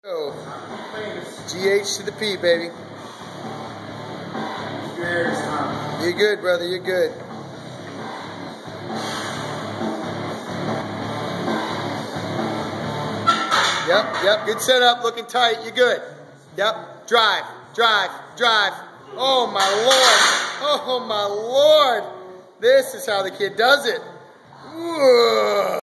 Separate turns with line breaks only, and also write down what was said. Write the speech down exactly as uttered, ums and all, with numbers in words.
Oh, G H to the P, baby. You're good, brother. You're good. Yep, yep. Good setup. Looking tight. You're good. Yep. Drive, drive, drive. Oh, my Lord. Oh, my Lord. This is how the kid does it. Whoa.